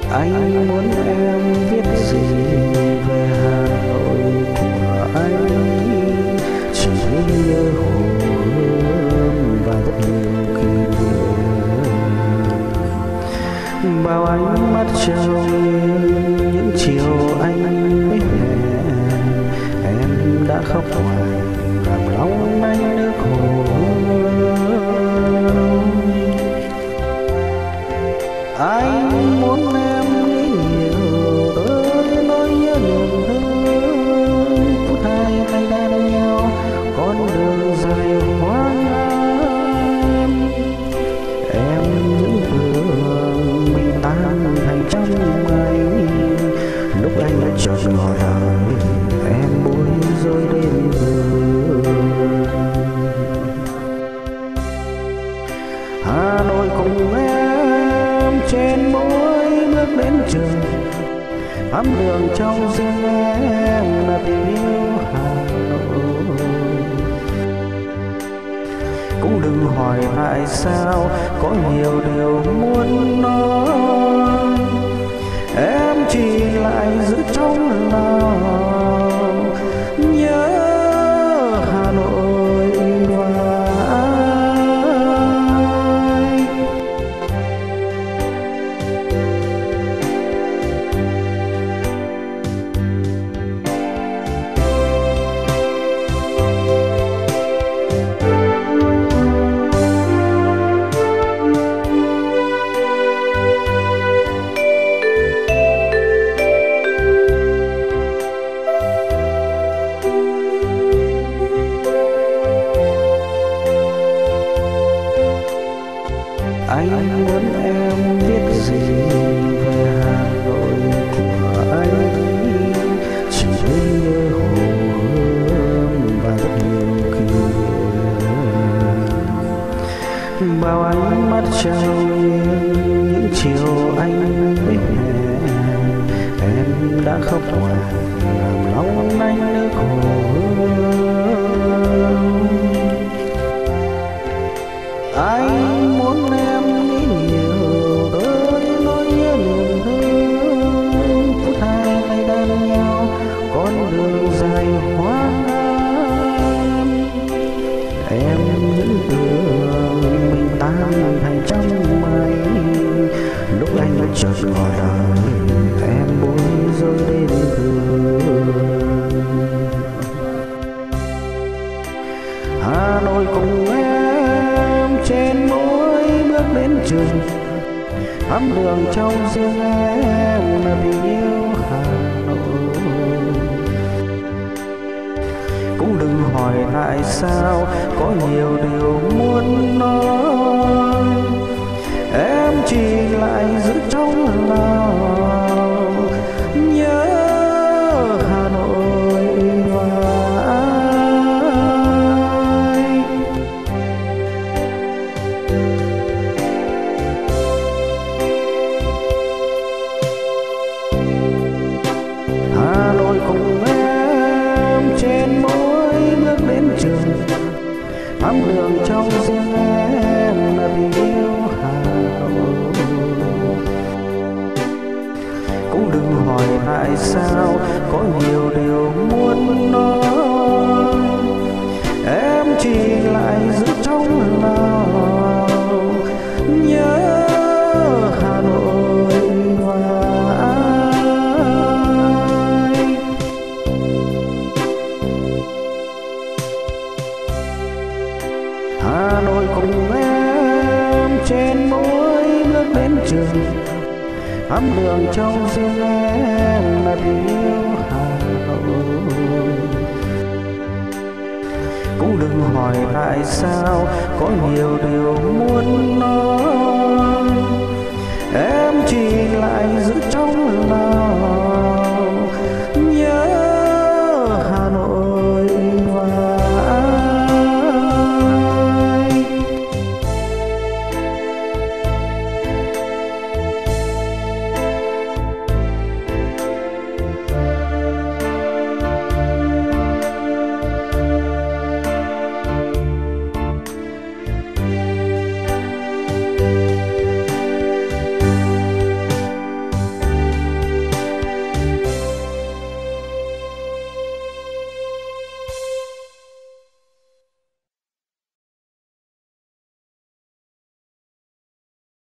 Anh muốn em viết gì về Hà Nội của anh, chỉ nhớ hồ gươm và rất nhiều kỷ niệm. Bao ánh mắt trao những chiều anh mới hẹn, em đã khóc hoài làm long lanh nước hồ gươm. Anh muốn em nghĩ nhiều tới nỗi nhớ niềm thương, phút hai tay đan nhau con đường dài hoang ám. Em những đường mình tan thành trong ngày, lúc anh đã chợt ngỏ lời em bối rối đến vương. Hà Nội cùng em trên mỗi bước đến trường, thắm đường trong riêng em là tình yêu Hà Nội. Cũng đừng hỏi tại sao, có nhiều điều muốn nói, em chỉ lại giữ trong lòng nhớ Hà Nội và anh. Anh muốn em viết gì về Hà Nội của anh, chỉ nhớ hồ gươm và rất nhiều kỷ niệm. Bao ánh mắt trao những chiều anh mới hẹn, em đã khóc hoài làm long lanh nước hồ gươm. Anh muốn em nghĩ nhiều tới nỗi nhớ niềm thương, phút hai tay đan nhau con đường dài hoang ám. Em những đường mình tan thành trong mây, lúc anh đã chợt ngỏ lời em bối rối đến vương. Hà Nội cùng em trên mỗi bước đến trường, thắm đường trong riêng em là tình yêu Hà Nội. Cũng đừng hỏi tại sao, có nhiều điều muốn nói, em chỉ lại giữ trong lòng nhớ Hà Nội và anh. Hà Nội cùng em trên mỗi bước đến trường, thắm đường trong riêng em là tình yêu Hà Nội. Cũng đừng hỏi tại sao, có nhiều điều muốn nói, em chỉ lại giữ trong lòng nhớ Hà Nội và anh. Hà Nội cùng em trên mỗi bước đến trường, thắm đường trong riêng em là tình yêu Hà Nội. Cũng đừng hỏi tại sao, có nhiều điều muốn nói,